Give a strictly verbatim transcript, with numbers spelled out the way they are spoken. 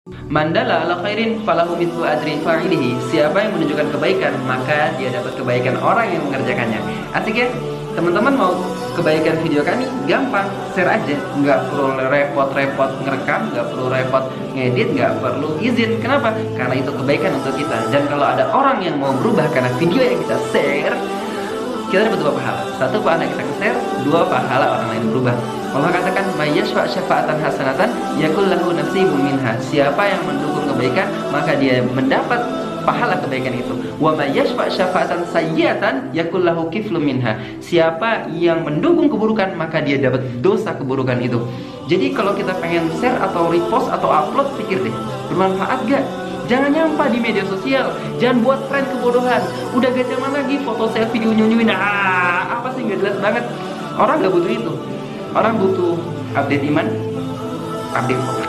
Mandala ala khairin falahu mithlu ajri fa'ilihi. Siapa yang menunjukkan kebaikan, maka dia dapat kebaikan orang yang mengerjakannya. Asik ya? Teman-teman mau kebaikan video kami? Gampang, share aja. Nggak perlu repot-repot ngerekam, nggak perlu repot ngedit, nggak perlu izin. Kenapa? Karena itu kebaikan untuk kita. Dan kalau ada orang yang mau berubah karena video yang kita share, kita dapat dua pahala. Satu, pahala kita share. Dua, pahala orang lain berubah. Allah katakan, mayyashfa' syafa'atan hasanatan yakul lahu nasibun minha. Siapa yang mendukung kebaikan, maka dia mendapat pahala kebaikan itu. Wa mayyashfa' syafa'atan sayyi'atan yakul lahu kiflun minha. Siapa yang mendukung keburukan, maka dia dapat dosa keburukan itu. Jadi kalau kita pengen share atau repost atau upload, pikir deh, bermanfaat gak? Jangan nyampah di media sosial. Jangan buat tren kebodohan. Udah gak zaman lagi foto selfie diunyu-unyuin. Ah, apa sih, gak jelas banget. Orang gak butuh itu. Orang butuh update iman, update